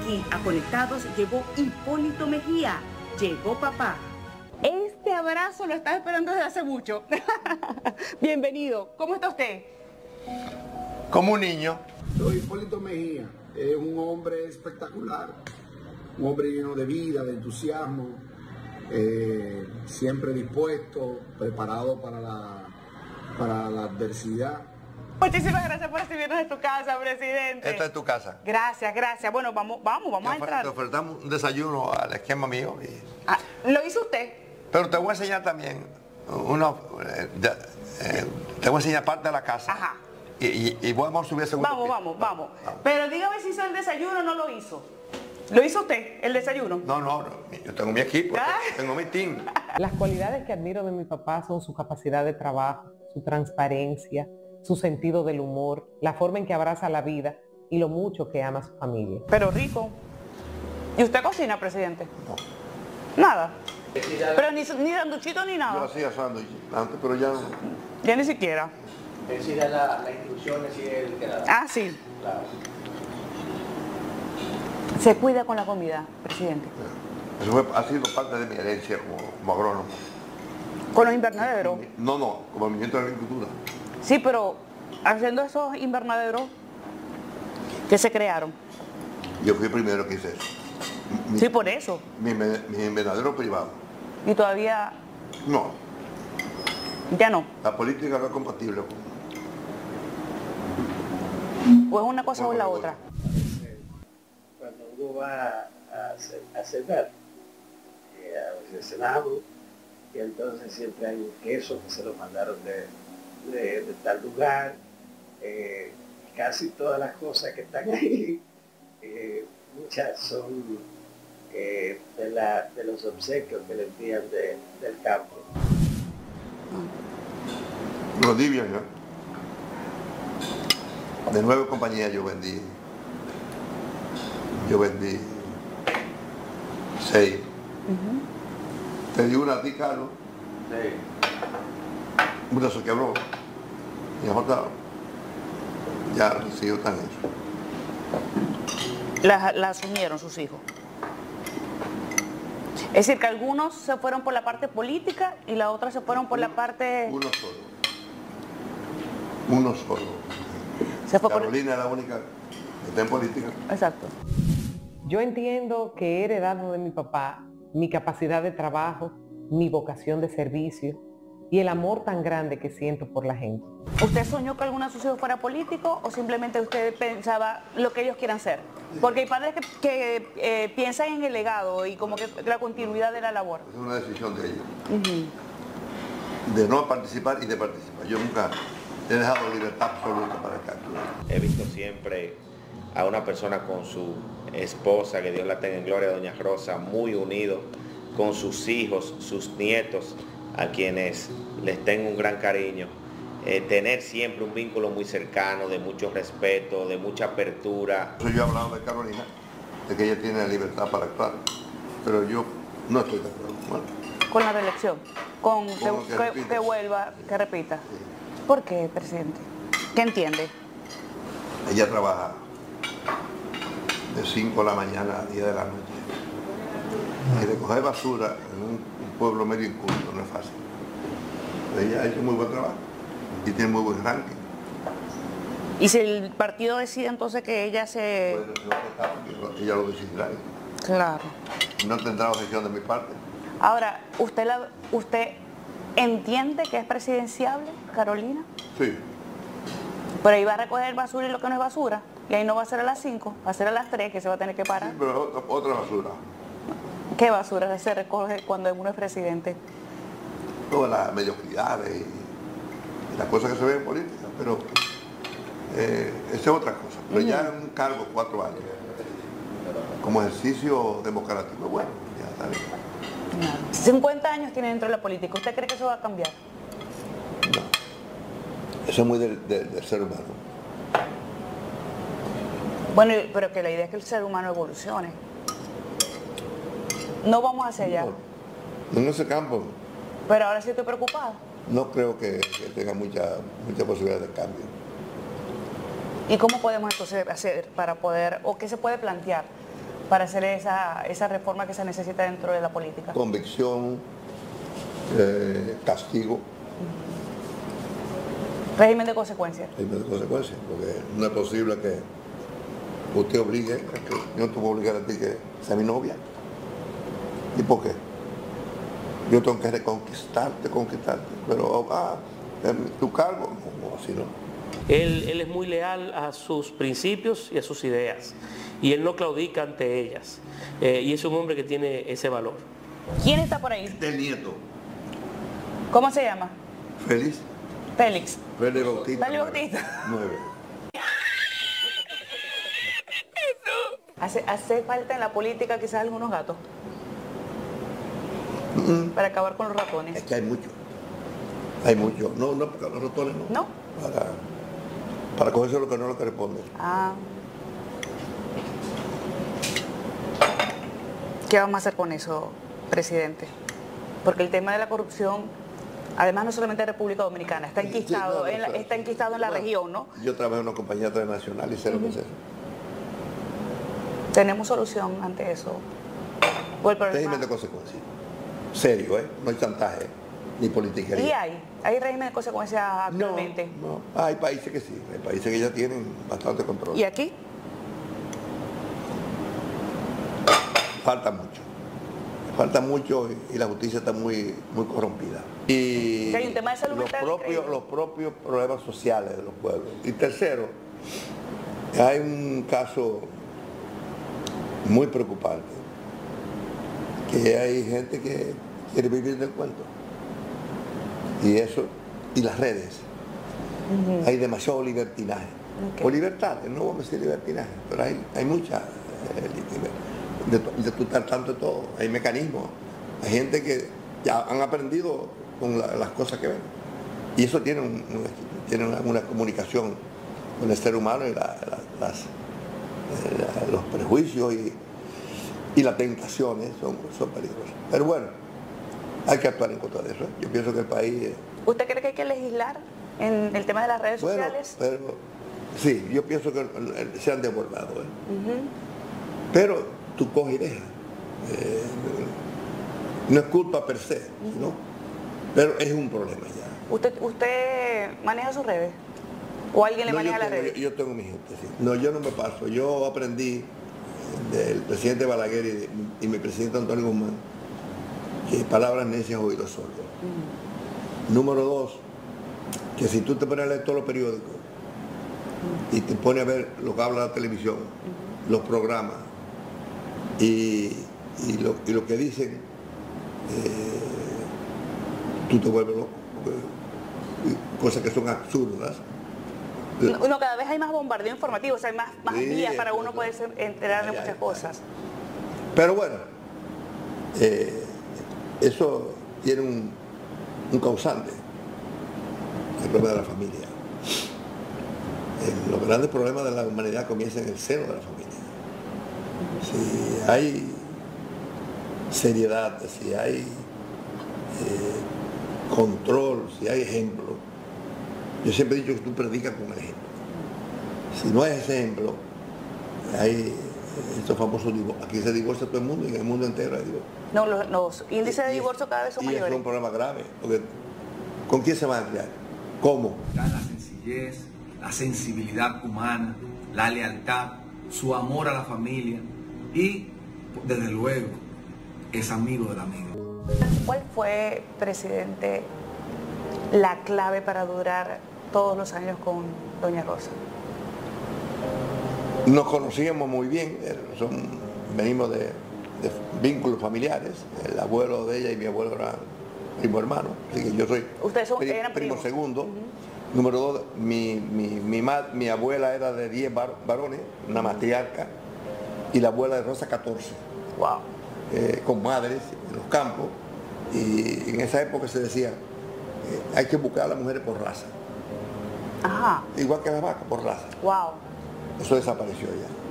Aquí a Conectados llegó Hipólito Mejía. Llegó papá. Este abrazo lo estaba esperando desde hace mucho. Bienvenido. ¿Cómo está usted? Como un niño. Soy Hipólito Mejía. Es un hombre espectacular. Un hombre lleno de vida, de entusiasmo. Siempre dispuesto, preparado para la adversidad. Muchísimas gracias por recibirnos en tu casa, presidente. Esta es tu casa. Gracias, gracias. Bueno, vamos a entrar. Te ofertamos un desayuno al esquema mío. Ah, ¿lo hizo usted? Pero te voy a enseñar también te voy a enseñar parte de la casa. Ajá. Y vamos a subir el segundo piso. Vamos. Pero dígame si hizo el desayuno o no lo hizo. ¿Lo hizo usted, el desayuno? No, yo tengo mi equipo, tengo mi team. Las cualidades que admiro de mi papá son su capacidad de trabajo, su transparencia, su sentido del humor, la forma en que abraza la vida y lo mucho que ama a su familia. Pero rico. ¿Y usted cocina, presidente? No. Nada. Pero ni sanduchito ni Yo nada. hacía sándwich antes, pero ya no. Ya ni siquiera. Él sí da las instrucciones y él que la da. Ah, sí. Claro. Se cuida con la comida, presidente. Eso ha sido parte de mi herencia como agrónomo. Con los invernaderos. No, como ministro de Agricultura. Sí, pero haciendo esos invernaderos que se crearon. Yo fui el primero que hice eso. Sí, por eso. Mi invernadero privado. Y todavía No, ya no. la política no es compatible con... O es una cosa o es la otra. Cuando uno va a cenar, a veces cenamos, y entonces siempre hay un queso que se lo mandaron de tal lugar. Casi todas las cosas que están ahí, muchas son de los obsequios que le envían del campo. Los divios, ¿no? De 9 compañías yo vendí 6. Te di una a ti, Carlos. Sí. Una se quebró. Y ahora ya los hijos están hechos. La asumieron sus hijos. Es decir, que algunos se fueron por la parte política y la otra se fueron por la parte... Uno solo. Se fue Carolina es la única que está en política. Exacto. Yo entiendo que he heredado de mi papá mi capacidad de trabajo, mi vocación de servicio y el amor tan grande que siento por la gente. ¿Usted soñó que alguno de sus hijos fuera político o simplemente usted pensaba lo que ellos quieran ser? Porque hay padres que piensan en el legado y como que la continuidad de la labor. Es una decisión de ellos. De no participar y de participar. Yo nunca he dejado libertad absoluta para que actúe. He visto siempre a una persona con su esposa, que Dios la tenga en gloria, doña Rosa, muy unidos con sus hijos, sus nietos, a quienes les tengo un gran cariño. Tener siempre un vínculo muy cercano, de mucho respeto, de mucha apertura. Yo he hablado de Carolina, de que ella tiene la libertad para actuar, pero yo no estoy de acuerdo. Bueno, Con la reelección, con repita. que vuelva, que repita. Sí. ¿Por qué, presidente? ¿Qué entiende? Ella trabaja de 5 de la mañana a 10 de la noche. Y recoger basura en un pueblo medio inculto no es fácil. Pero ella ha hecho muy buen trabajo y tiene muy buen ranking. Y si el partido decide entonces que ella se... Bueno, porque ella lo decidirá. Claro. No tendrá objeción de mi parte. Ahora, ¿usted entiende que es presidenciable, Carolina? Sí. Pero ahí va a recoger basura y lo que no es basura. Y ahí no va a ser a las 5, va a ser a las 3 que se va a tener que parar. Sí, pero otra basura. ¿Qué basura se recoge cuando uno es presidente? Todas las mediocridades y las cosas que se ven en política, pero esa es otra cosa. Pero ya en un cargo 4 años, como ejercicio democrático, bueno, ya está bien. 50 años tiene dentro de la política. ¿Usted cree que eso va a cambiar? No. Eso es muy del ser humano. Bueno, pero que la idea es que el ser humano evolucione. No vamos hacia allá. No, en ese campo Pero ahora sí estoy preocupada. no creo que tenga mucha posibilidad de cambio. ¿Y cómo podemos entonces hacer para poder, o qué se puede plantear para hacer esa reforma que se necesita dentro de la política? Convicción, castigo. Régimen de consecuencias. Régimen de consecuencias, porque no es posible que usted obligue, a que yo no te voy a obligar a ti que sea mi novia. ¿Y por qué? Yo tengo que reconquistarte, pero tu cargo, no, así no. Él es muy leal a sus principios y a sus ideas, y él no claudica ante ellas, y es un hombre que tiene ese valor. ¿Quién está por ahí? El nieto. ¿Cómo se llama? Félix. Félix. Félix Bautista. Félix Bautista. 9. ¿Hace falta en la política quizás algunos gatos? Para acabar con los ratones. Es que hay muchos. Hay muchos. No, porque los ratones no. ¿No? Para cogerse lo que no le corresponde. Ah. ¿Qué vamos a hacer con eso, presidente? Porque el tema de la corrupción, además no solamente en República Dominicana, está enquistado, está enquistado en la región, ¿no? Yo trabajé en una compañía transnacional y sé lo que es eso. ¿Tenemos solución ante eso? ¿O el problema? Régimen de consecuencias. Serio, ¿eh? No hay chantaje, ni politiquería. ¿Y hay régimen de consecuencias actualmente? No. Hay países que sí, hay países que ya tienen bastante control. ¿Y aquí? Falta mucho y la justicia está muy corrompida. Y hay un tema de salud mental los propios problemas sociales de los pueblos. Y tercero, hay un caso muy preocupante, que hay gente que quiere vivir del cuento. Y las redes. Hay demasiado libertinaje. O libertad, no vamos a decir libertinaje, pero hay mucha de tutar tanto de todo. Hay mecanismos. Hay gente que ya han aprendido con las cosas que ven. Y eso tiene una comunicación con el ser humano y los prejuicios y las tentaciones son peligrosas. Pero bueno, hay que actuar en contra de eso. Yo pienso que el país... ¿Usted cree que hay que legislar en el tema de las redes sociales? Pero, sí, yo pienso que se han desbordado. Pero tú coges y dejas. No es culpa per se, ¿no? Pero es un problema ya. ¿Usted maneja sus redes? ¿O alguien le maneja las redes? Yo tengo mi gente, sí. No, yo no me paso. Yo aprendí del presidente Balaguer y mi presidente Antonio Guzmán que palabras necias, oídos sordos. Número 2, que si tú te pones a leer todos los periódicos y te pones a ver lo que habla la televisión, los programas y lo que dicen, tú te vuelves loco. Cosas que son absurdas. Uno, cada vez hay más bombardeo informativo, o sea, hay más vías para uno poder enterar de muchas cosas. Pero bueno, eso tiene un causante, el problema de la familia. Los grandes problemas de la humanidad comienzan en el seno de la familia. Si hay seriedad, si hay control, si hay ejemplo. Yo siempre he dicho que tú predicas con el ejemplo. Si no hay ese ejemplo, hay estos famosos divorcios. Aquí se divorcia todo el mundo y en el mundo entero hay divorcio. No, los índices de divorcio cada vez son mayores. Y es un problema grave, porque ¿con quién se va a criar? ¿Cómo? La sencillez, la sensibilidad humana, la lealtad, su amor a la familia y, desde luego, es amigo del amigo. ¿Cuál fue, presidente, la clave para durar todos los años con doña Rosa? Nos conocíamos muy bien, venimos de vínculos familiares. El abuelo de ella y mi abuelo eran primo hermano, así que yo soy eran primo segundo. Número 2, mi abuela era de 10 varones, una matriarca, y la abuela de Rosa 14. Wow. Con madres en los campos, y en esa época se decía hay que buscar a las mujeres por raza. Ajá. Igual que las vacas, por raza. Wow. Eso desapareció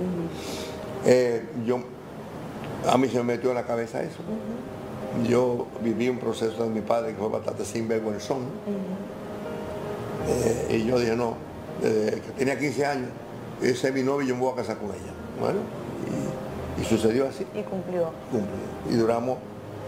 ya. A mí se me metió en la cabeza eso. Yo viví un proceso de mi padre que fue bastante sinvergüenzón. Y yo dije, no, desde que tenía 15 años, ese es mi novio y yo me voy a casar con ella. Bueno, Y sucedió así. Y cumplió. Cumplió. Y duramos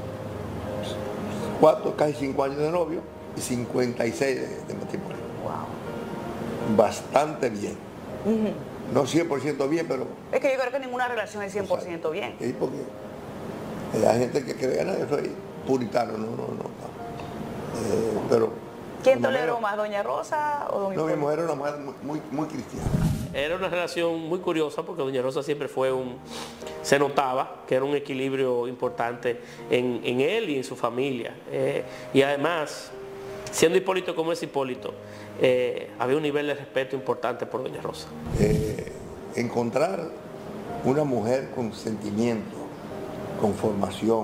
casi 5 años de novio y 56 de matrimonio. Wow. Bastante bien. No 100% bien, pero... Es que yo creo que ninguna relación es 100% bien. Sí, porque hay gente que cree que yo soy puritano, no. Pero... ¿Quién toleró más, doña Rosa o don Hipólito? No, mi mujer era una mujer muy cristiana. Era una relación muy curiosa porque doña Rosa siempre fue se notaba que era un equilibrio importante en él y en su familia. Y además, siendo Hipólito como es Hipólito, había un nivel de respeto importante por doña Rosa. Encontrar una mujer con sentimiento, con formación,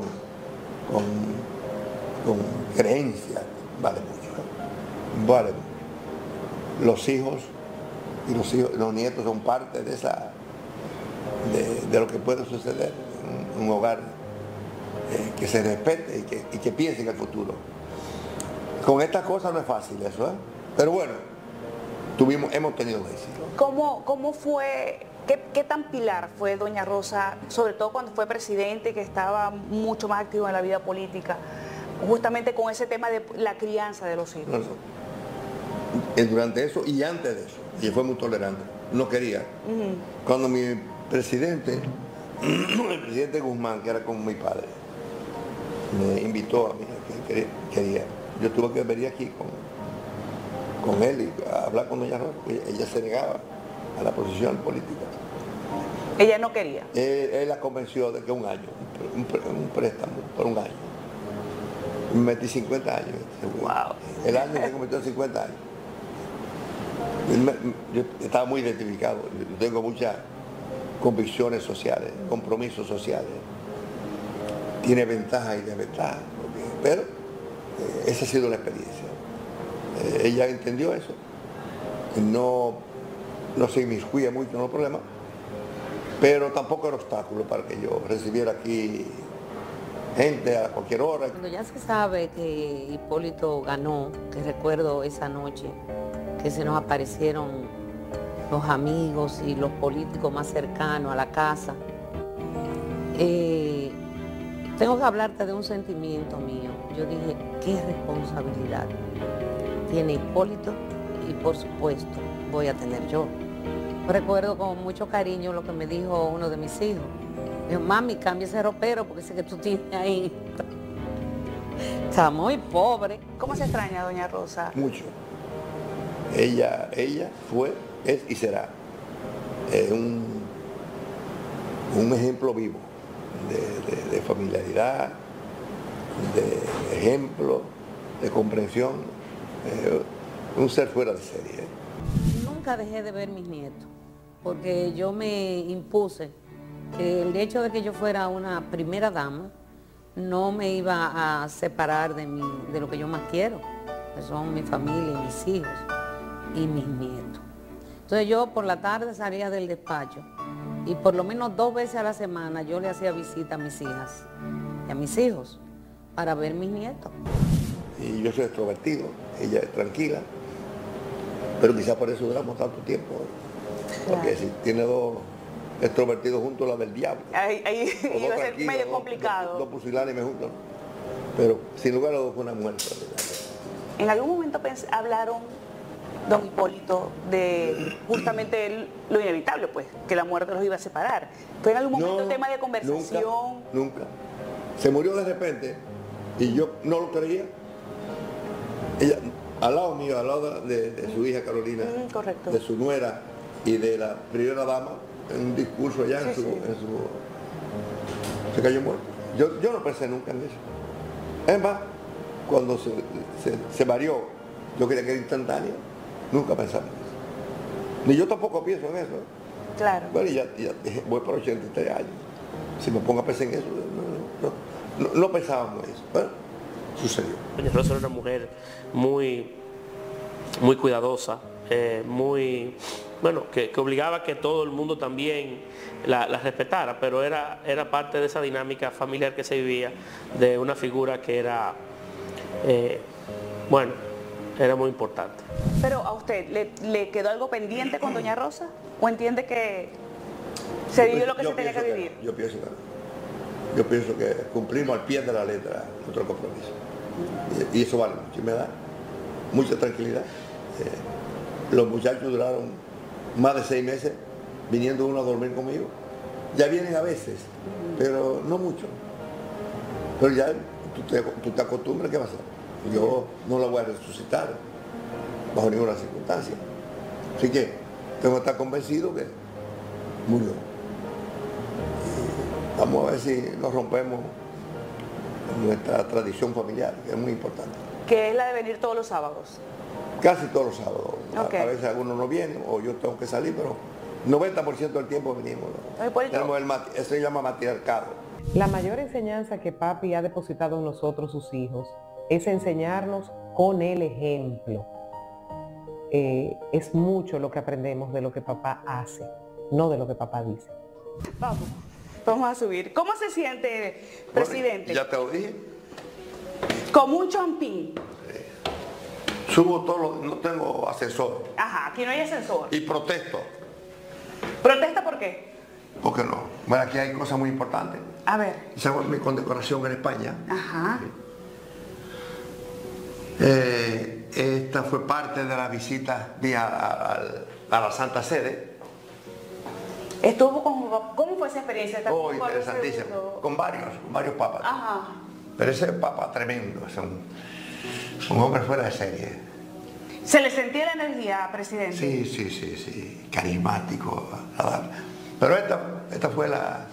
con creencia, vale mucho. Vale. Los hijos y los nietos son parte de esa de lo que puede suceder en un hogar, que se respete y que piense en el futuro. Con estas cosas no es fácil eso, pero bueno, hemos tenido éxito. ¿Cómo fue, qué tan pilar fue doña Rosa, sobre todo cuando fue presidente, que estaba mucho más activo en la vida política, justamente con ese tema de la crianza de los hijos? Durante eso y antes de eso, ella fue muy tolerante, no quería. Cuando mi presidente, el presidente Guzmán, que era como mi padre, me invitó a mí, que quería, yo tuve que venir aquí con él y a hablar con doña Rosa, ella se negaba a la posición política. Ella no quería. Él la convenció de que un año, un préstamo por un año. Me metí 50 años. Wow. El año se convirtió en 50 años. Yo estaba muy identificado, yo tengo muchas convicciones sociales, compromisos sociales. Tiene ventajas y desventajas, pero esa ha sido la experiencia. Ella entendió eso, no se inmiscuye mucho en los problemas, pero tampoco era obstáculo para que yo recibiera aquí gente a cualquier hora. Cuando ya se sabe que Hipólito ganó, que recuerdo esa noche, que se nos aparecieron los amigos y los políticos más cercanos a la casa, tengo que hablarte de un sentimiento mío. Yo dije, qué responsabilidad tiene Hipólito y por supuesto voy a tener yo. Recuerdo con mucho cariño lo que me dijo uno de mis hijos. Me dijo, mami, cambia ese ropero porque sé que tú tienes ahí. Está muy pobre. ¿Cómo se extraña doña Rosa? Mucho. Ella fue, es y será un ejemplo vivo de familiaridad, de ejemplo, de comprensión, un ser fuera de serie. Nunca dejé de ver mis nietos, porque yo me impuse que el hecho de que yo fuera una primera dama no me iba a separar de lo que yo más quiero, que son mi familia y mis hijos y mis nietos. Entonces yo por la tarde salía del despacho y por lo menos 2 veces a la semana yo le hacía visita a mis hijas y a mis hijos para ver mis nietos. Y yo soy extrovertido, ella es tranquila, pero quizás por eso duramos tanto tiempo, porque si tiene 2 extrovertidos juntos, la del diablo. Ahí iba a ser medio complicado. Dos pusilánimes juntos, ¿no? Pero sin lugar a dudas fue una muerte. ¿En algún momento hablaron, don Hipólito, de justamente lo inevitable, pues, que la muerte los iba a separar? ¿Fue en algún momento tema de conversación? Nunca. Se murió de repente y yo no lo creía. Ella, al lado mío, al lado de su hija Carolina, correcto, de su nuera y de la primera dama, en un discurso allá se cayó muerto. Yo no pensé nunca en eso. Es más, cuando se varió, yo creía que era instantáneo, nunca pensaba en eso. Ni yo tampoco pienso en eso. Claro. Bueno, ya voy por 83 años. Si me pongo a pensar en eso, no pensábamos en eso. Bueno, sucedió. Doña Rosa era una mujer muy cuidadosa, que obligaba a que todo el mundo también la respetara, pero era parte de esa dinámica familiar que se vivía, de una figura que era, era muy importante. Pero a usted, ¿le quedó algo pendiente con doña Rosa? ¿O entiende que Se vivió lo que se tenía que vivir. Yo pienso que cumplimos al pie de la letra nuestro compromiso. Y eso vale mucho, y me da mucha tranquilidad. Los muchachos duraron más de 6 meses viniendo uno a dormir conmigo. Ya vienen a veces, pero no mucho. Pero ya tú te acostumbras, ¿qué va a hacer? Yo no la voy a resucitar bajo ninguna circunstancia. Así que tengo que estar convencido que murió. Y vamos a ver si nos rompemos nuestra tradición familiar, que es muy importante. Que es la de venir todos los sábados. Casi todos los sábados. Okay. A veces algunos no vienen o yo tengo que salir, pero 90% del tiempo venimos. Tenemos eso se llama matriarcado. La mayor enseñanza que papi ha depositado en nosotros, sus hijos, es enseñarnos con el ejemplo. Es mucho lo que aprendemos de lo que papá hace, no de lo que papá dice. Vamos a subir. ¿Cómo se siente, presidente? Bueno, ya te lo dije. Como un chompín. Subo no tengo ascensor. Ajá, aquí no hay ascensor. Y protesto. ¿Protesta por qué? ¿Por qué no? Bueno, aquí hay cosas muy importantes. A ver. Esa fue mi condecoración en España. Ajá. Esta fue parte de la visita mía a la Santa Sede. Estuvo ¿Cómo fue esa experiencia? Oh, interesantísimo. Con varios papas. Ajá. Pero ese papa tremendo, es un hombre fuera de serie. ¿Se le sentía la energía, presidente? Sí. Carismático, agradable. Pero esta fue la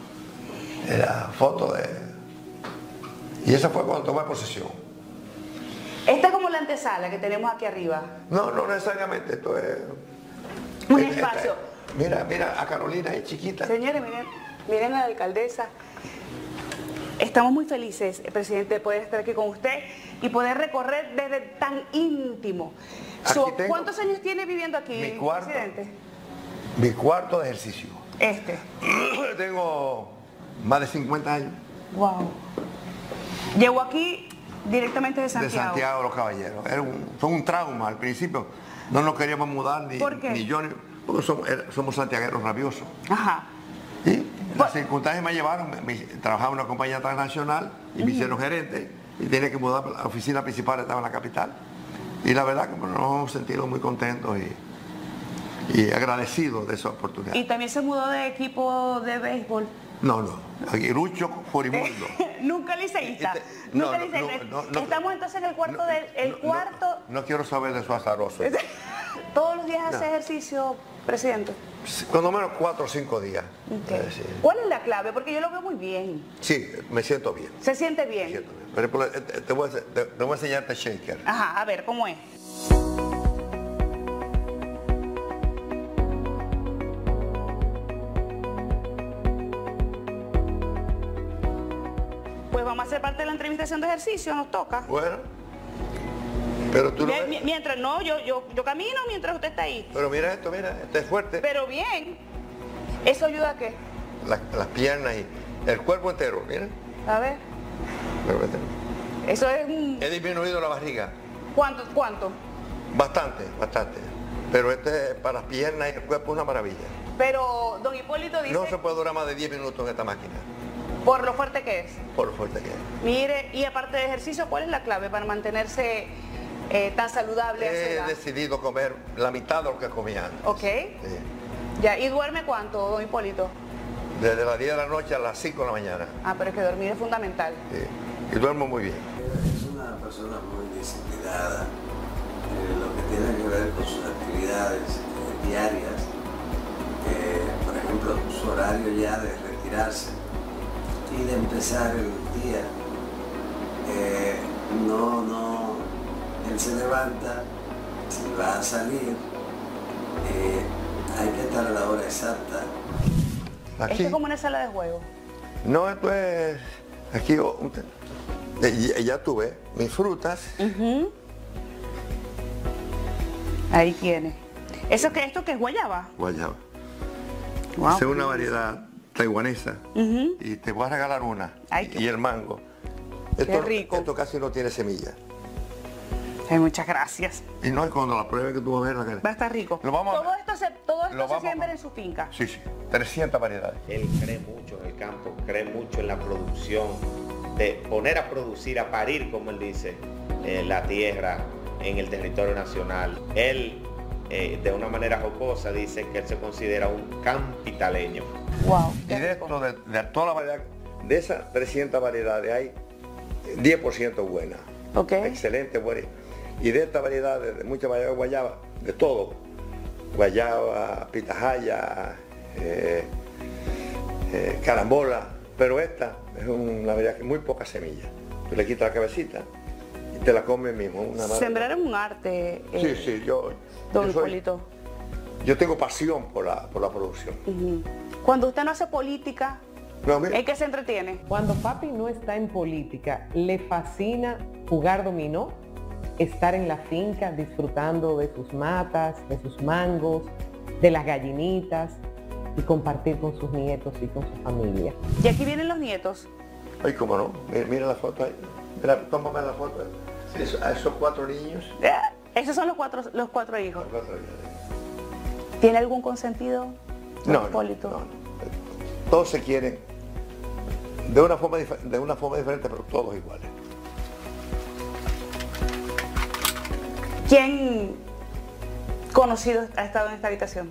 foto de... Y esa fue cuando tomé posesión. Esta es como la antesala que tenemos aquí arriba. No necesariamente, esto es... Un espacio. Mira, a Carolina es chiquita. Señores, miren a la alcaldesa. Estamos muy felices, presidente, de poder estar aquí con usted y poder recorrer desde tan íntimo. ¿Cuántos años tiene viviendo aquí, presidente? Mi cuarto de ejercicio. Tengo más de 50 años. Wow. Llegó aquí directamente de Santiago. De Santiago de los Caballeros. Fue un trauma al principio. No nos queríamos mudar ¿Por qué? ni yo, porque somos santiagueros rabiosos. Ajá. Y las circunstancias me llevaron, trabajaba en una compañía transnacional y me hicieron gerente y tenía que mudar, la oficina principal estaba en la capital. Y la verdad que nos hemos sentido muy contentos y agradecidos de esa oportunidad. ¿Y también se mudó de equipo de béisbol? No, Aguirucho Furimundo. Nunca liceísta. Nunca liceísta. Estamos entonces en el cuarto del cuarto. No quiero saber de su azaroso. ¿Todos los días hace ejercicio, presidente? Cuando menos 4 o 5 días. Okay. ¿Cuál es la clave? Porque yo lo veo muy bien. Sí, me siento bien. ¿Se siente bien? Me siento bien. Pero te voy a enseñarte shaker. Ajá, a ver, ¿cómo es? Pues vamos a hacer parte de la entrevista haciendo ejercicio, nos toca. Bueno. Pero tú mientras no, yo camino mientras usted está ahí. Pero mira, esto es fuerte. Pero bien. ¿Eso ayuda a qué? Las piernas y el cuerpo entero, mira. A ver. Eso es He disminuido la barriga. ¿Cuánto? Bastante. Pero este para las piernas y el cuerpo es una maravilla. Pero don Hipólito dice... No se puede durar más de 10 minutos en esta máquina. ¿Por lo fuerte que es? Por lo fuerte que es. Mire, y aparte de ejercicio, ¿cuál es la clave para mantenerse tan saludable? He decidido comer la mitad de lo que comía antes. Ok. Sí. Ya, ¿y duerme cuánto, don Hipólito? Desde las 10 de la noche a las 5 de la mañana. Ah, pero es que dormir es fundamental. Sí. Y duermo muy bien. Es una persona muy disciplinada, lo que tiene que ver con sus actividades diarias. Por ejemplo, su horario ya de retirarse y de empezar el día. Él se levanta, si va a salir, hay que estar a la hora exacta. Aquí. Esto es como una sala de juego. No, esto es... Aquí ya tuve mis frutas. Ahí tiene. ¿Esto qué es guayaba? Guayaba. Wow. Es una variedad taiwanesa. Y te voy a regalar una. Ay, y el mango. Qué rico. Esto casi no tiene semilla. Ay, muchas gracias. Y no es cuando la pruebe que tú vas a ver. Va a estar rico. Todo esto se siembra en su finca. Sí. 300 variedades. Él cree mucho en el campo, cree mucho en la producción, de poner a producir, a parir, como él dice, la tierra en el territorio nacional. Él, de una manera jocosa, dice que él se considera un capitaleño. Wow. Y de esto, de toda la variedad, de esas 300 variedades hay 10% buenas. Ok. Excelente, buena. Y de esta variedad, de muchas variedades de guayaba, de todo, guayaba, pitahaya, carambola, pero esta es una variedad que muy poca semilla. Tú le quitas la cabecita y te la comes mismo. Sembrar es un arte. Sí, Don Hipólito. Yo tengo pasión por la producción. Cuando usted no hace política, No, mira, ¿en qué se entretiene? Cuando papi no está en política, le fascina jugar dominó, estar en la finca disfrutando de sus matas, de sus mangos, de las gallinitas y compartir con sus nietos y con su familia. Y aquí vienen los nietos. ay, cómo no, mira la foto ahí. Mira, tómame la foto. A esos 4 niños. Esos son los cuatro hijos. Los 4 niños. ¿Tiene algún consentido, don No, Hipólito? no. Todos se quieren de una forma diferente, pero todos iguales. ¿Quién conocido ha estado en esta habitación?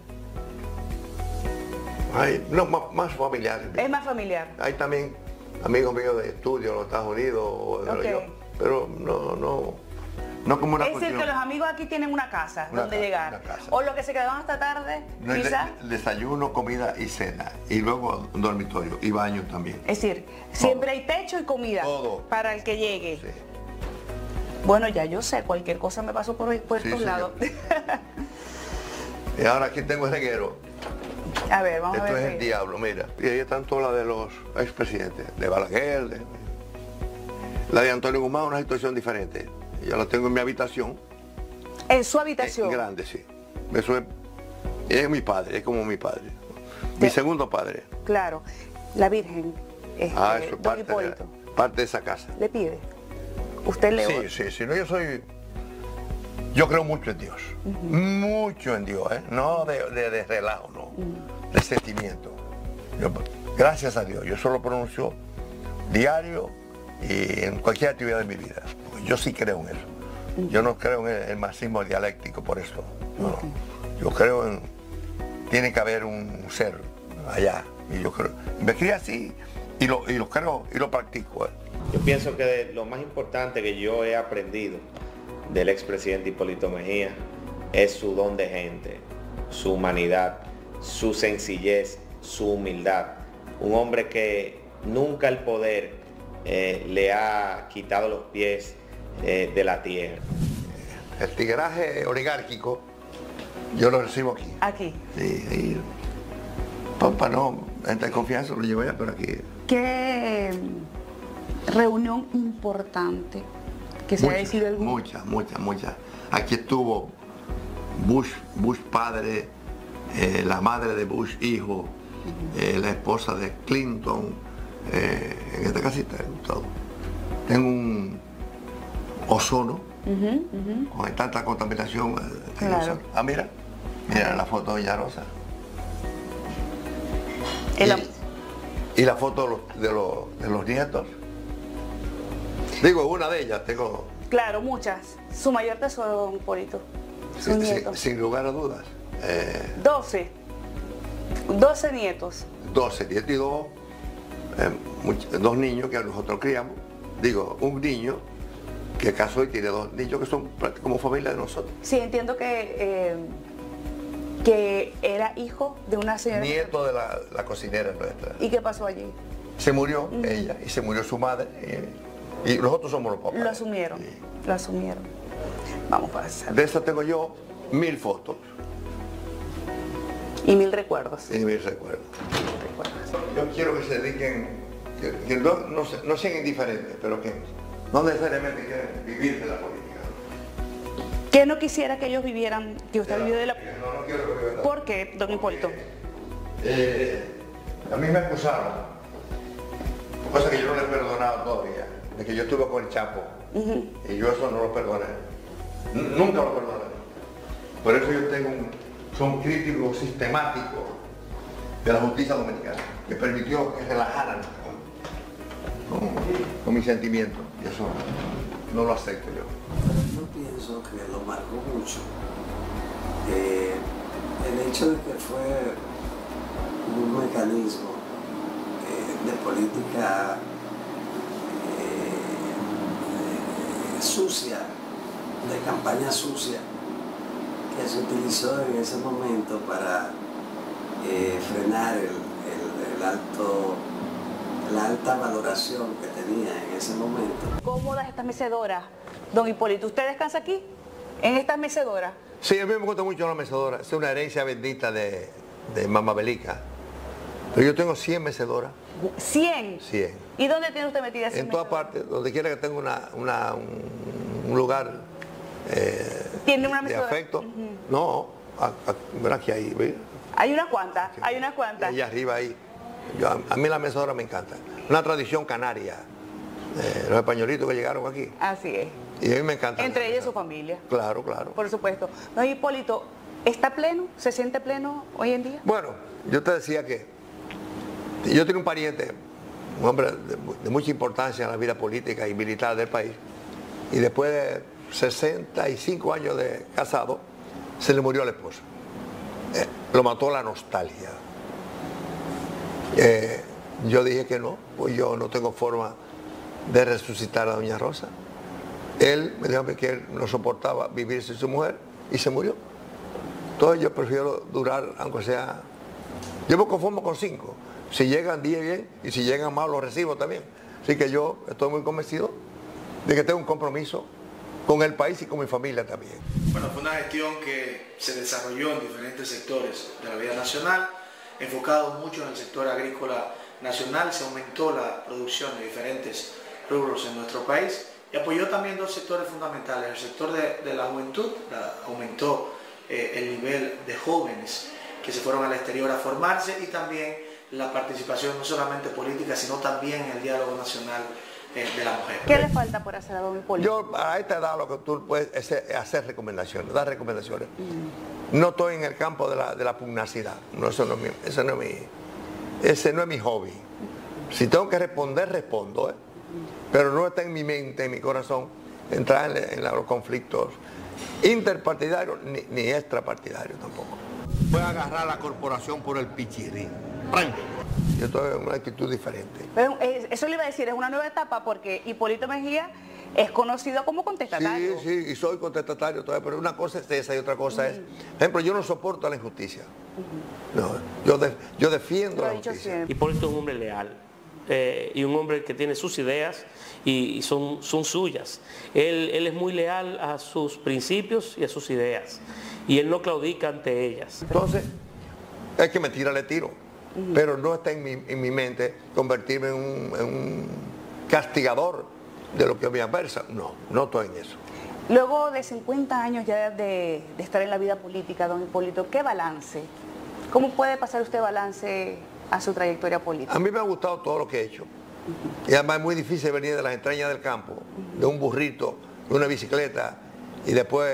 Ay, no, más familiares. Es más familiar. Hay también amigos míos de estudio en los Estados Unidos, o Ok. pero no como una Es decir, cuestión. que los amigos aquí tienen una casa Una donde casa, llegar. una casa. O los que se quedaban hasta tarde, No hay quizá. desayuno, comida y cena. Y luego un dormitorio y baño también. Es decir, siempre hay techo y comida Todo. para el que llegue. Sí. Bueno, ya yo sé, cualquier cosa me pasó por Sí, estos señor. lados. Y ahora aquí tengo el reguero. A ver, vamos Esto a ver. es el diablo, mira. Y ahí están todas las de los expresidentes, de Balaguer, la de Antonio Guzmán, una situación diferente. Yo la tengo en mi habitación. En su habitación. Grande, sí. Eso es mi padre, es como mi padre. Mi segundo padre. Claro. La Virgen, Eso es don Hipólito, parte de esa casa. le pide. Usted le Sí. No, yo creo mucho en Dios. Mucho en Dios, ¿eh? No de relajo, no. De sentimiento. Gracias a Dios. Yo solo pronuncio diario y en cualquier actividad de mi vida. Yo sí creo en eso. Yo no creo en el marxismo dialéctico por eso. No. Yo creo en... Tiene que haber un ser allá. Y yo creo... Me crié así y lo creo y lo practico. Yo pienso que lo más importante que yo he aprendido del expresidente Hipólito Mejía es su don de gente, su humanidad, su sencillez, su humildad. Un hombre que nunca el poder le ha quitado los pies de la tierra. El tigraje oligárquico yo lo recibo aquí. Aquí. Sí, para no entrar en confianza lo llevo allá, pero aquí. ¿Qué reunión importante que se haya decidido algún... Muchas. Aquí estuvo Bush padre, la madre de Bush hijo, la esposa de Clinton, en esta casita, todo. Tengo un ozono, con tanta contaminación. Claro. Mira la foto de Doña Rosa. Y la foto de los nietos. Digo, una de ellas tengo. Claro, muchas. Su mayor tesoro, don Hipólito. Sus nietos. Sin lugar a dudas. 12 nietos. 12 nietos y dos niños que nosotros criamos. Digo, un niño que casó y tiene 2 niños que son como familia de nosotros. Sí, entiendo que era hijo de una señora. Nieto de la cocinera nuestra. ¿Y qué pasó allí? Se murió ella y se murió su madre. Y nosotros somos los papás. Lo asumieron. Sí. Lo asumieron. Vamos a pasar. De esa tengo yo 1000 fotos Y 1000 recuerdos. y 1000 recuerdos. Yo quiero que se dediquen, que no sean indiferentes, pero que no necesariamente quieran vivir de la política. ¿Qué no quisiera que ellos vivieran, que usted vivió de la... No quiero que vivan. ¿Por qué, don Hipólito? A mí me acusaron, cosa que yo no le he perdonado todavía, de que yo estuve con el Chapo. Y yo eso no lo perdoné. Nunca lo perdoné. Por eso yo tengo son críticos sistemáticos de la justicia dominicana, que permitió que relajaran con mis sentimientos. Y eso no lo acepto yo. Yo pienso que lo marcó mucho el hecho de que fue un mecanismo de política sucia, de campaña sucia, que se utilizó en ese momento para frenar la alta valoración que tenía en ese momento. ¿Cómodas estas mecedoras, don Hipólito? ¿Usted descansa aquí, en estas mecedoras? Sí, a mí me gusta mucho la mecedora. Es una herencia bendita de Mamá Belica. Pero yo tengo 100 mecedoras. ¿100? 100. ¿Y dónde tiene usted metida 100 En todas partes, donde quiera que tenga un lugar ¿Tiene una de mecedora? afecto. No, mira aquí ahí, ¿ve? Hay unas cuantas, hay unas cuantas. Allá arriba ahí. A mí la mecedora me encanta. Una tradición canaria. Los españolitos que llegaron aquí. Así es. Y a mí me encanta. Entre ellos su familia. Claro, claro. Por supuesto. Don Hipólito, ¿está pleno? ¿Se siente pleno hoy en día? Bueno, yo te decía que yo tengo un pariente, un hombre de mucha importancia en la vida política y militar del país, y después de 65 años de casado, se le murió la esposa. Lo mató la nostalgia. Yo dije que no, pues yo no tengo forma de resucitar a doña Rosa. Él me dijo que él no soportaba vivir sin su mujer y se murió. Entonces yo prefiero durar, aunque sea... Yo me conformo con 5. Si llegan 10 bien y si llegan mal los recibo también. Así que yo estoy muy convencido de que tengo un compromiso con el país y con mi familia también. Bueno, fue una gestión que se desarrolló en diferentes sectores de la vida nacional, enfocado mucho en el sector agrícola nacional, se aumentó la producción de diferentes rubros en nuestro país y apoyó también 2 sectores fundamentales. El sector de la juventud, aumentó el nivel de jóvenes que se fueron al exterior a formarse y también la participación no solamente política, sino también en el diálogo nacional de la mujer. ¿Qué le falta por hacer a don Hipólito? Yo a esta edad lo que tú puedes es hacer recomendaciones, dar recomendaciones. No estoy en el campo de la pugnacidad, no, ese no es mi hobby. Si tengo que responder, respondo, pero no está en mi mente, en mi corazón, entrar en los conflictos interpartidarios ni extrapartidarios tampoco. Voy a agarrar a la corporación por el pichirrín. Yo estoy en una actitud diferente. Pero eso le iba a decir, es una nueva etapa porque Hipólito Mejía es conocido como contestatario. Sí, y soy contestatario todavía, pero una cosa es esa y otra cosa es... Por ejemplo, yo no soporto la injusticia. No, yo defiendo la justicia. Hipólito es un hombre leal y un hombre que tiene sus ideas y son suyas. Él es muy leal a sus principios y a sus ideas y él no claudica ante ellas. Entonces, es que me tira, le tiro. Pero no está en mi mente convertirme en un castigador de lo que me adversa. No estoy en eso. Luego de 50 años ya de estar en la vida política, don Hipólito, ¿qué balance? ¿Cómo puede pasar usted balance a su trayectoria política? A mí me ha gustado todo lo que he hecho. Y además es muy difícil venir de las entrañas del campo, de un burrito, de una bicicleta, y después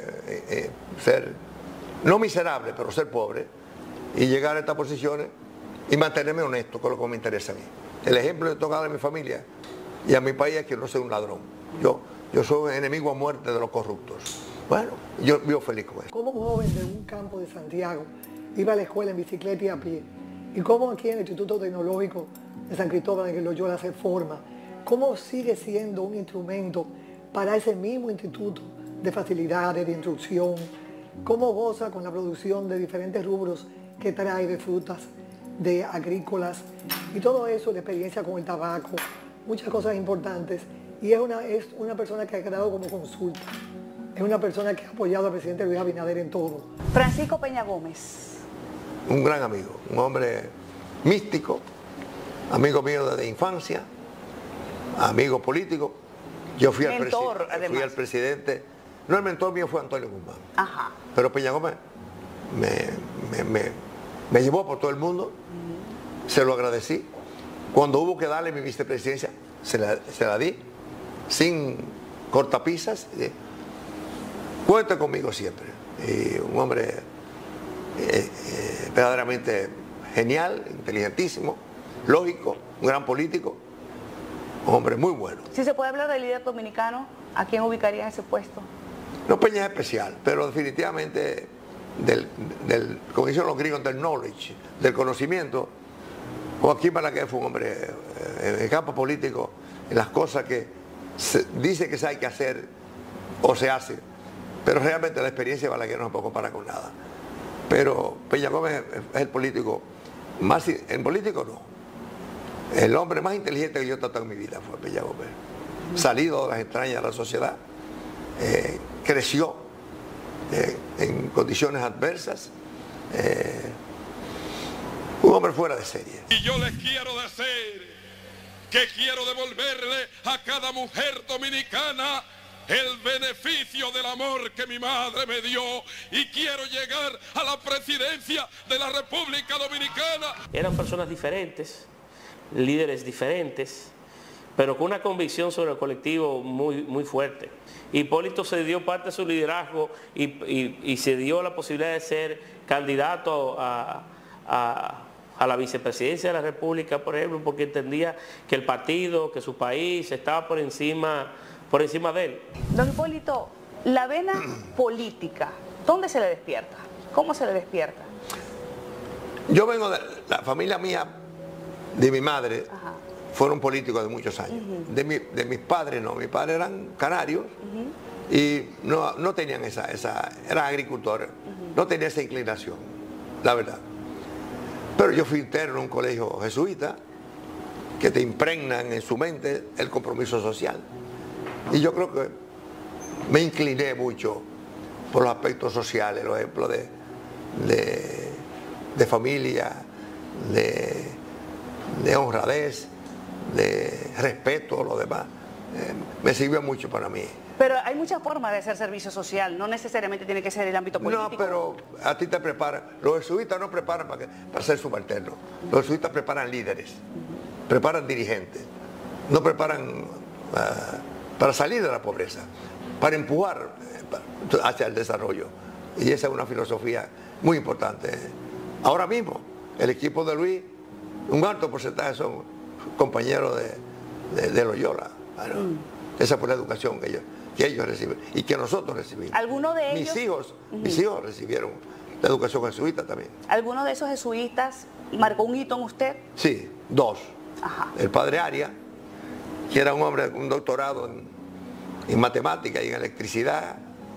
ser, no miserable, pero ser pobre, y llegar a estas posiciones y mantenerme honesto con lo que me interesa a mí. El ejemplo que tengo que darle a mi familia y a mi país es que no soy un ladrón. Yo soy un enemigo a muerte de los corruptos. Bueno, yo vivo feliz con eso. Como joven de un campo de Santiago, iba a la escuela en bicicleta y a pie. Y cómo aquí en el Instituto Tecnológico de San Cristóbal de Loyola se forma, cómo sigue siendo un instrumento para ese mismo instituto de facilidades, de instrucción, cómo goza con la producción de diferentes rubros que trae de frutas, de agrícolas y todo eso, de experiencia con el tabaco, muchas cosas importantes. Y es una persona que ha quedado como consulta, es una persona que ha apoyado al presidente Luis Abinader en todo. Francisco Peña Gómez. Un gran amigo, un hombre místico, amigo mío desde infancia, amigo político. Yo fui al presidente. No, el mentor mío fue Antonio Guzmán. Ajá. Pero Peña Gómez me llevó por todo el mundo, se lo agradecí. Cuando hubo que darle mi vicepresidencia, se la di, sin cortapisas. Cuenta conmigo siempre. Y un hombre verdaderamente genial, inteligentísimo, lógico, un gran político, un hombre muy bueno. Si se puede hablar del líder dominicano, ¿a quién ubicaría en ese puesto? No, Peña es especial, pero definitivamente como dicen los gringos, del knowledge, del conocimiento. Joaquín Balaguer fue un hombre en el campo político, en las cosas que se dice que se hay que hacer o se hace, pero realmente la experiencia de Balaguer no se puede comparar con nada. Pero Peña Gómez es el político más, en político no, el hombre más inteligente que yo he tratado en mi vida fue Peña Gómez. Salido de las entrañas de la sociedad, creció en condiciones adversas, un hombre fuera de serie. Y yo les quiero decir que quiero devolverle a cada mujer dominicana el beneficio del amor que mi madre me dio y quiero llegar a la presidencia de la República Dominicana. Eran personas diferentes, líderes diferentes, pero con una convicción sobre el colectivo muy fuerte. Hipólito se dio parte de su liderazgo y se dio la posibilidad de ser candidato a la vicepresidencia de la República, por ejemplo, porque entendía que el partido, que su país estaba por encima de él. Don Hipólito, la vena política, ¿dónde se le despierta? ¿Cómo se le despierta? Yo vengo de la familia mía, de mi madre. Ajá. Fueron políticos de muchos años. De mis padres no, mis padres eran canarios y no tenían eran agricultores, no tenían esa inclinación, la verdad. Pero yo fui interno en un colegio jesuita que te impregnan en su mente el compromiso social. Y yo creo que me incliné mucho por los aspectos sociales, los ejemplos de familia, de honradez, de respeto a los demás, me sirvió mucho para mí. Pero hay muchas formas de hacer servicio social, no necesariamente tiene que ser el ámbito político. No, pero a ti te preparan. Los jesuitas no preparan para ser subalternos. Los jesuitas preparan líderes, preparan dirigentes, no preparan para salir de la pobreza, para empujar hacia el desarrollo. Y esa es una filosofía muy importante. Ahora mismo, el equipo de Luis, un alto porcentaje son compañeros de Loyola. Bueno, esa fue la educación que ellos reciben y que nosotros recibimos. ¿Alguno de ellos? Mis hijos recibieron la educación jesuita también. ¿Alguno de esos jesuitas marcó un hito en usted? Sí, dos. Ajá. El padre Arias, que era un hombre con un doctorado en matemática y en electricidad,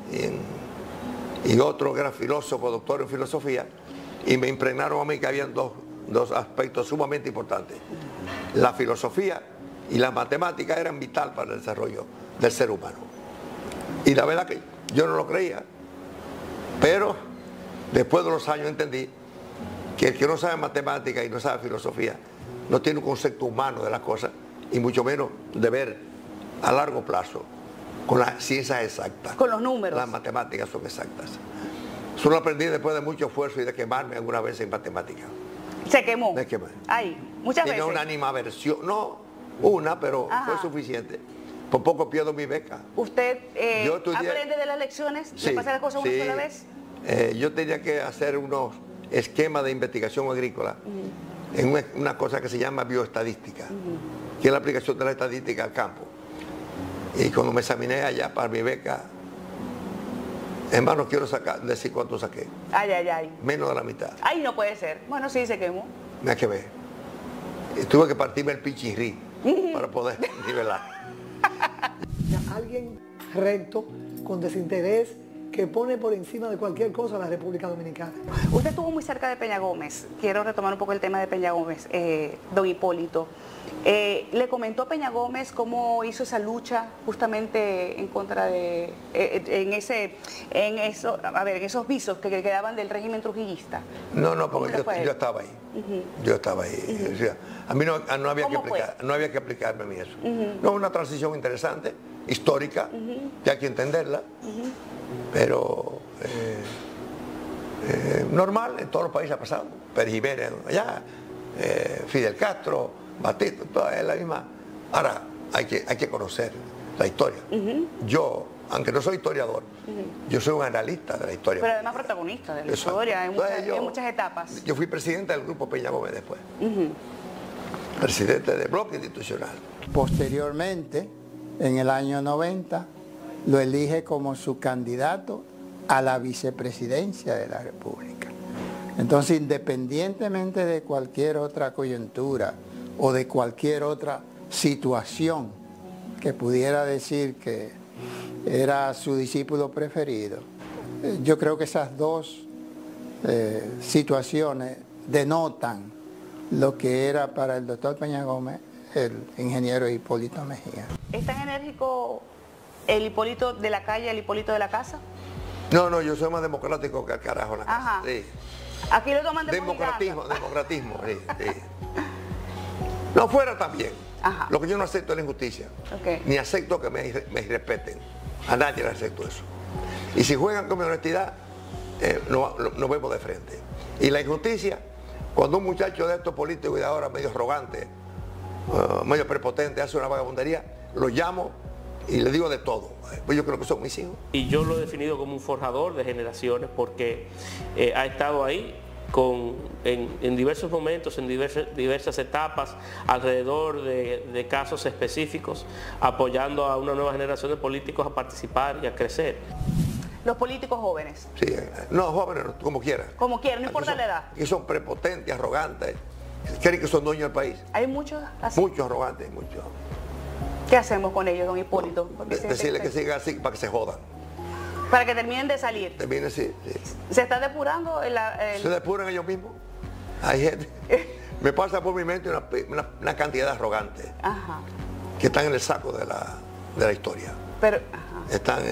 y otro que era filósofo, doctor en filosofía, y me impregnaron a mí que habían dos aspectos sumamente importantes. La filosofía y la matemática eran vital para el desarrollo del ser humano. Y la verdad que yo no lo creía, pero después de los años entendí que el que no sabe matemática y no sabe filosofía no tiene un concepto humano de las cosas y mucho menos de ver a largo plazo con las ciencias exactas. Con los números. Las matemáticas son exactas. Eso lo aprendí después de mucho esfuerzo y de quemarme alguna vez en matemática. ¿Se quemó? Me quemé. Ahí, muchas veces. Tenía una animaversión, no una, pero fue suficiente. Por poco pierdo mi beca. ¿Usted aprende de las lecciones? Sí, ¿Le pasa las cosas una sola vez? Yo tenía que hacer unos esquemas de investigación agrícola en una cosa que se llama bioestadística, que es la aplicación de la estadística al campo. Y cuando me examiné allá para mi beca, hermano, quiero decir cuánto saqué. Ay. Menos de la mitad. Ay, no puede ser. Bueno, sí, se quemó. Me quemé. Y tuve que partirme el pichirrí para poder nivelar. Alguien recto, con desinterés, que pone por encima de cualquier cosa a la República Dominicana. Usted estuvo muy cerca de Peña Gómez. Quiero retomar un poco el tema de Peña Gómez, don Hipólito. ¿Le comentó a Peña Gómez cómo hizo esa lucha justamente en contra de, en esos visos que quedaban del régimen trujillista? No, porque yo estaba ahí. Yo estaba ahí. O sea, a mí no había que aplicarme a mí eso. No, una transición interesante, histórica, que hay que entenderla, pero normal, en todos los países ha pasado. Pérez Jiménez allá, Fidel Castro, Batista, toda es la misma. Ahora, hay que conocer la historia. Yo, aunque no soy historiador, yo soy un analista de la historia. Pero además protagonista de la historia, en muchas etapas. Yo fui presidente del Grupo Peña Gómez después. Presidente del bloque institucional. Posteriormente, en el año 90, lo elige como su candidato a la vicepresidencia de la República. Entonces, independientemente de cualquier otra coyuntura o de cualquier otra situación que pudiera decir que era su discípulo preferido, yo creo que esas dos situaciones denotan lo que era para el doctor Peña Gómez el ingeniero Hipólito Mejía. ¿Es tan enérgico el Hipólito de la calle, el Hipólito de la casa? No, yo soy más democrático que el carajo en la casa. Sí. Aquí lo toman de democratismo, sí. No fuera también. Lo que yo no acepto es la injusticia. Ni acepto que me irrespeten. A nadie le acepto eso. Y si juegan con mi honestidad, nos vemos de frente. Y la injusticia, cuando un muchacho de estos políticos y de ahora medio arrogante, medio prepotente, hace una vagabundería, lo llamo y le digo de todo. Pues yo creo que son mis hijos. Y yo lo he definido como un forjador de generaciones porque ha estado ahí en diversos momentos, en diversas etapas, alrededor de casos específicos, apoyando a una nueva generación de políticos a participar y a crecer. Los políticos jóvenes. Sí, no, jóvenes, como quieran. Como quieran, no importa la edad. Que son prepotentes, arrogantes, creen que son dueños del país. Hay muchos así. Muchos arrogantes, muchos. ¿Qué hacemos con ellos, don Hipólito? Decirle que siga así para que se jodan. Para que terminen de salir. Terminen, sí. ¿Se está depurando? Se depuran ellos mismos. Hay gente. Me pasa por mi mente una cantidad de arrogantes que están en el saco de la historia. Pero, están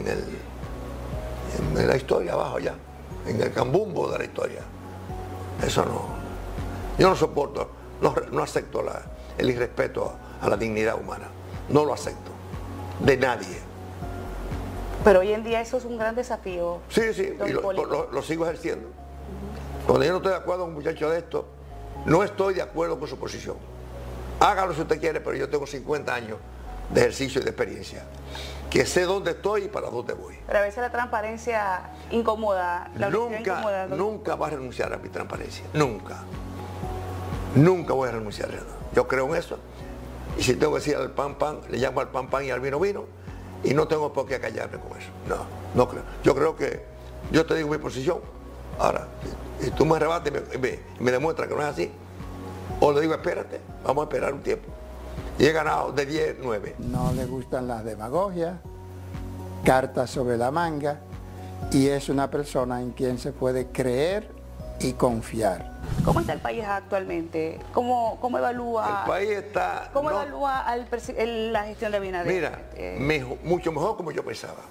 en la historia abajo ya, en el cambumbo de la historia. Eso no. Yo no soporto, no acepto el irrespeto a la dignidad humana. No lo acepto. De nadie. Pero hoy en día eso es un gran desafío. Sí, y lo sigo ejerciendo. Cuando yo no estoy de acuerdo con un muchacho de esto, no estoy de acuerdo con su posición. Hágalo si usted quiere, pero yo tengo 50 años de ejercicio y de experiencia. Que sé dónde estoy y para dónde voy. Pero a veces la transparencia incomoda. Nunca va a renunciar a mi transparencia. Nunca. Nunca voy a renunciar a eso. Yo creo en eso. Y si tengo que decir al pan, le llamo al pan y al vino. Y no tengo por qué callarme con eso. No creo. Yo creo que yo te digo mi posición. Ahora, si tú me arrebatas y me demuestras que no es así, o le digo, espérate, vamos a esperar un tiempo. Y he ganado de 10, 9. No le gustan las demagogias, cartas sobre la manga, y es una persona en quien se puede creer y confiar. ¿Cómo está el país actualmente? ¿Cómo evalúa? El país está... ¿Cómo evalúa la gestión de Abinader? Mira, mucho mejor como yo pensaba.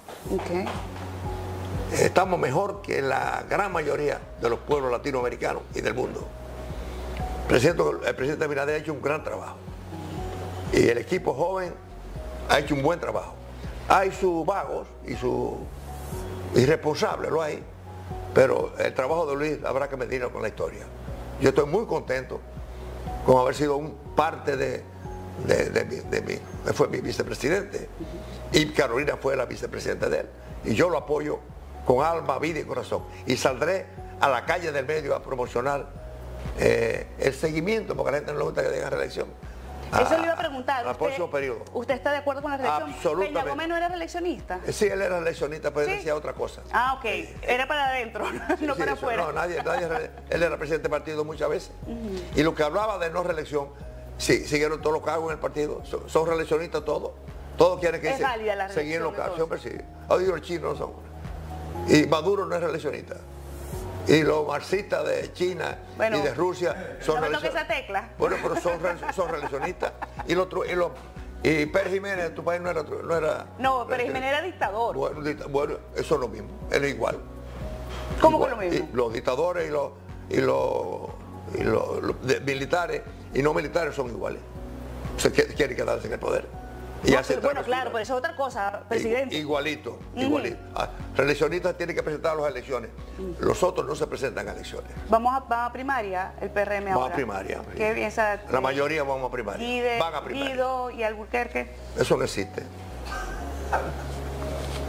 Estamos mejor que la gran mayoría de los pueblos latinoamericanos y del mundo. El presidente Abinader ha hecho un gran trabajo. Y el equipo joven ha hecho un buen trabajo. Hay sus vagos y sus irresponsables, lo hay. Pero el trabajo de Luis habrá que medirlo con la historia. Yo estoy muy contento con haber sido parte de fue mi vicepresidente. Y Carolina fue la vicepresidenta de él. Y yo lo apoyo con alma, vida y corazón. Y saldré a la calle del medio a promocionar el seguimiento, porque a la gente no le gusta que diga reelección. Eso le iba a preguntar. Al próximo periodo. ¿Usted está de acuerdo con la reelección? Absolutamente. ¿Peña Gómez no era reeleccionista? Sí, él era reeleccionista, pero él decía otra cosa. Ok. Era para adentro, no para afuera. No, él era presidente del partido muchas veces. Y lo que hablaba de no reelección, sí, siguieron todos los cargos en el partido. Son reeleccionistas todos. Todos quieren que seguir los cargos. Siempre sí. Odio, los chinos son. Y Maduro no es reeleccionista. Y los marxistas de China y de Rusia son reeleccionistas. Bueno, pero son reeleccionistas. Y Pérez Jiménez, tu país no era... No, Pérez Jiménez era dictador. Bueno, eso es lo mismo, es igual. ¿Cómo que lo mismo? Y los dictadores y los militares y no militares son iguales. Se quieren quedarse en el poder. Y bueno, claro, pero eso es otra cosa, presidente. Igualito. Reeleccionistas tienen que presentar las elecciones. Los otros no se presentan a elecciones. ¿Vamos a primaria, el PRM ahora? Vamos a primaria. ¿Qué piensa? La mayoría vamos a primaria. Van a primaria. ¿Guido y Albuquerque? Eso no existe.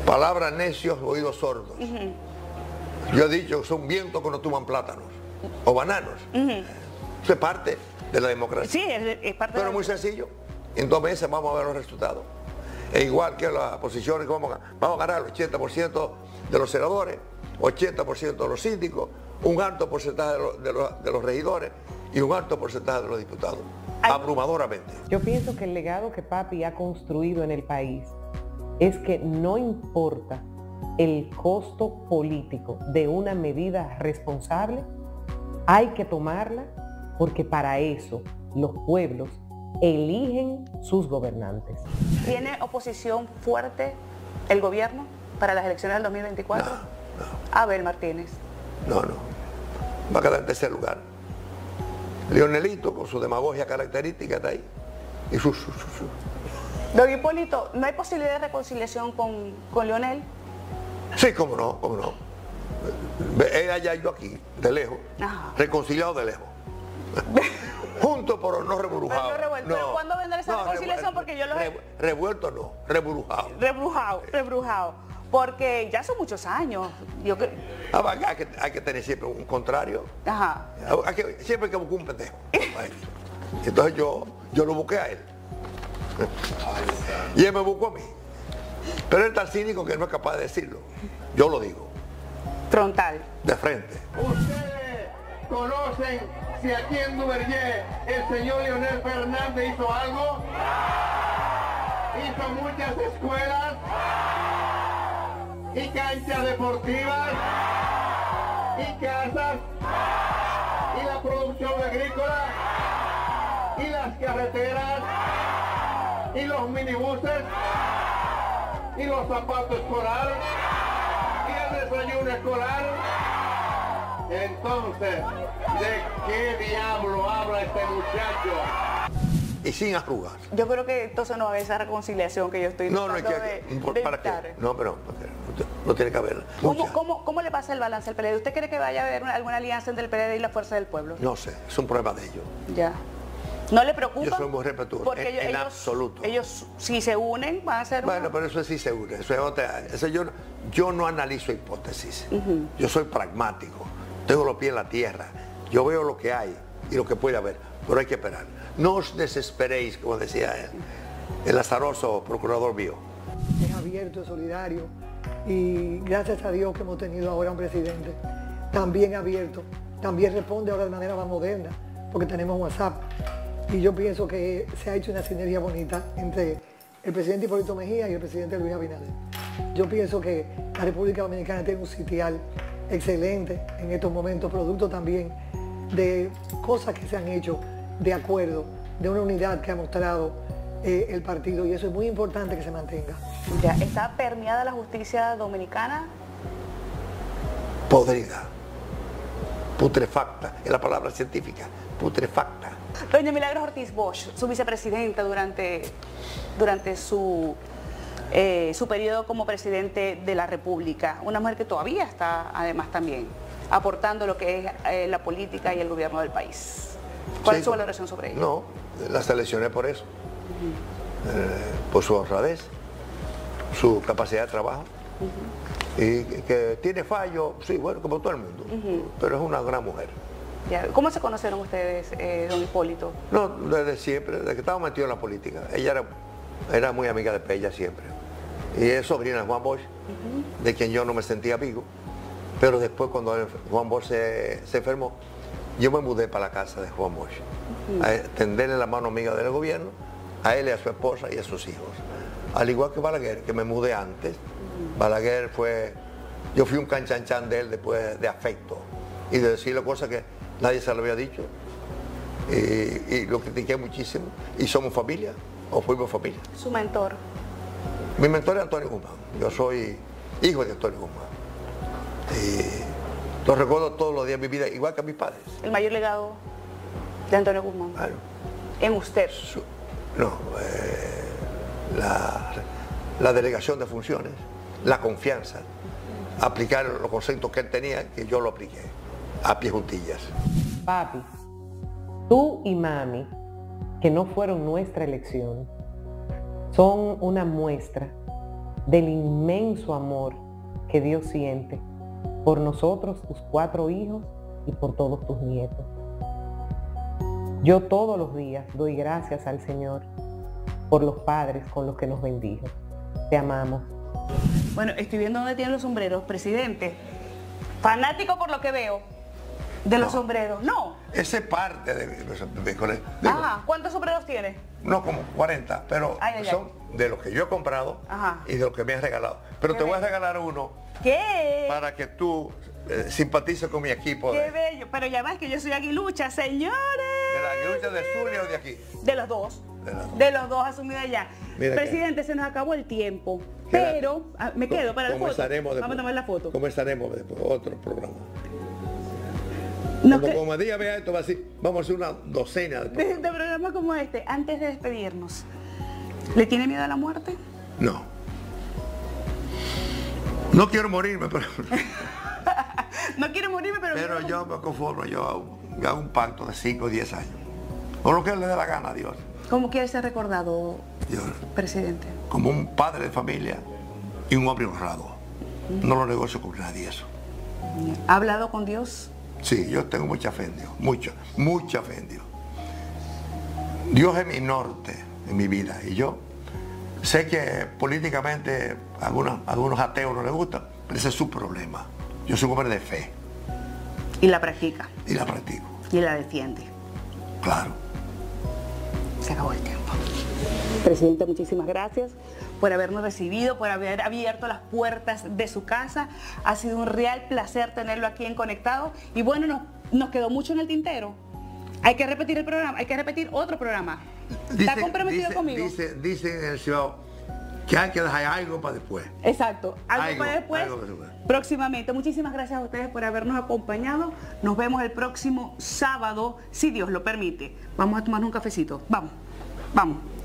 Palabras necios, oídos sordos. Yo he dicho que son vientos que no toman plátanos o bananos. Eso es parte de la democracia. Sí, es parte Pero muy sencillo. En 2 meses vamos a ver los resultados. E igual que las posiciones que vamos a ganar el 80% de los senadores, 80% de los síndicos, un alto porcentaje de los regidores y un alto porcentaje de los diputados. Abrumadoramente. Yo pienso que el legado que papi ha construido en el país es que no importa el costo político de una medida responsable, hay que tomarla porque para eso los pueblos eligen sus gobernantes. ¿Tiene oposición fuerte el gobierno para las elecciones del 2024? No. Abel Martínez. No. Va a quedar en tercer lugar. Leonelito, con su demagogia característica, está ahí. Y Don Hipólito, ¿no hay posibilidad de reconciliación con Leonel? Sí, cómo no. Él allá y yo aquí, de lejos. Reconciliado de lejos. Juntos pero no reburujados. Pero ¿cuándo vendrá esa reconciliación? Porque yo lo revuelto no, reburujado. Rebrujado. Porque ya son muchos años. Hay que tener siempre un contrario. Siempre hay que buscar un pendejo. Entonces yo lo busqué a él. Y él me buscó a mí. Pero él es tan cínico que no es capaz de decirlo. Yo lo digo. Frontal. De frente. Ustedes conocen si aquí en Duvergé el señor Leonel Fernández hizo algo. Hizo muchas escuelas y canchas deportivas y casas y la producción agrícola y las carreteras y los minibuses y los zapatos escolares y el desayuno escolar. Entonces, ¿de qué diablo habla este muchacho? Y sin arrugas. Yo creo que entonces no va a haber esa reconciliación que yo estoy No hay que, ¿para qué? No, pero no tiene que haber. ¿Cómo le pasa el balance al PLD? ¿Usted cree que vaya a haber alguna alianza entre el PLD y la Fuerza del Pueblo? No sé, es un problema de ellos. Ya. ¿No le preocupa? Yo soy muy respetuoso, porque en absoluto. Ellos, si se unen, van a ser... Bueno, pero eso sí se une. Yo no analizo hipótesis. Yo soy pragmático. Tengo los pies en la tierra. Yo veo lo que hay y lo que puede haber. Pero hay que esperar. No os desesperéis, como decía el azaroso procurador mío. Es abierto, es solidario. Y gracias a Dios que hemos tenido ahora un presidente también abierto. También responde ahora de manera más moderna, porque tenemos WhatsApp. Y yo pienso que se ha hecho una sinergia bonita entre el presidente Hipólito Mejía y el presidente Luis Abinader. Yo pienso que la República Dominicana tiene un sitial excelente en estos momentos, producto también de cosas que se han hecho de acuerdo, de una unidad que ha mostrado el partido, y eso es muy importante que se mantenga. Ya, ¿está permeada la justicia dominicana? Podrida, putrefacta, es la palabra científica, putrefacta. Doña Milagros Ortiz Bosch, su vicepresidenta durante su periodo como presidente de la República, una mujer que todavía está además también aportando lo que es la política y el gobierno del país. ¿Cuál es su valoración sobre ello? No, la seleccioné por eso, por su honradez, su capacidad de trabajo, y que tiene fallo, sí, bueno, como todo el mundo, pero es una gran mujer. Ya. ¿Cómo se conocieron ustedes, don Hipólito? No, desde siempre, desde que estaba metido en la política. Ella era muy amiga de Pella siempre. Y es sobrina de Juan Bosch, de quien yo no me sentía amigo. Pero después, cuando Juan Bosch se enfermó, yo me mudé para la casa de Juan Bosch, a tenderle la mano amiga del gobierno, a él y a su esposa y a sus hijos. Al igual que Balaguer, que me mudé antes. Balaguer yo fui un canchanchan de él después de afecto y de decirle cosas que nadie se lo había dicho. Y lo critiqué muchísimo. Y somos familia, o fuimos familia. ¿Su mentor? Mi mentor es Antonio Guzmán. Yo soy hijo de Antonio Guzmán. Y lo recuerdo todos los días de mi vida, igual que a mis padres. ¿El mayor legado de Antonio Guzmán? Claro. ¿En usted? La delegación de funciones, la confianza, aplicar los conceptos que él tenía, que yo lo apliqué, a pie juntillas. Papi, tú y mami, que no fueron nuestra elección, son una muestra del inmenso amor que Dios siente por nosotros, tus 4 hijos, y por todos tus nietos. Yo todos los días doy gracias al Señor por los padres con los que nos bendijo. Te amamos. Bueno, estoy viendo dónde tienen los sombreros, presidente. Fanático por lo que veo de los sombreros, ¿no? Esa es parte de mi colegio. Ajá, ¿cuántos sombreros tiene? No, como 40, pero son de los que yo he comprado y de los que me han regalado. Pero te voy a regalar uno. ¿Qué? Para que tú simpatices con mi equipo. Qué bello, pero ya ves que yo soy aguilucha, señores. ¿De la aguilucha de Zulia o de aquí? De los dos. De los dos asumidos allá. Mira, presidente, se nos acabó el tiempo. Pero, me quedo para la foto. Vamos a tomar la foto. Comenzaremos después, otro programa. No, como día vea esto, va a decir, vamos a hacer una docena de programas como este. Antes de despedirnos, ¿le tiene miedo a la muerte? No. No quiero morirme, pero... No quiero morirme, pero yo me conformo, yo hago un pacto de 5 o 10 años. O lo que le dé la gana a Dios. ¿Cómo quiere ser recordado, Dios, presidente? Como un padre de familia y un hombre honrado. No lo negocio con nadie eso. ¿Ha hablado con Dios? Sí, yo tengo mucha fe en Dios, mucha fe en Dios. Dios es mi norte en mi vida y yo sé que políticamente a algunos ateos no les gusta, pero ese es su problema. Yo soy un hombre de fe. Y la practica. Y la practico. Y la defiende. Claro. Se acabó el tiempo. Presidente, muchísimas gracias por habernos recibido, por haber abierto las puertas de su casa. Ha sido un real placer tenerlo aquí en Conectado. Y bueno, nos quedó mucho en el tintero. Hay que repetir el programa, hay que repetir otro programa. ¿Está comprometido conmigo? Dicen en el Cibao que hay que dejar algo para después. Exacto, algo para después, próximamente. Muchísimas gracias a ustedes por habernos acompañado. Nos vemos el próximo sábado, si Dios lo permite. Vamos a tomar un cafecito. Vamos, vamos.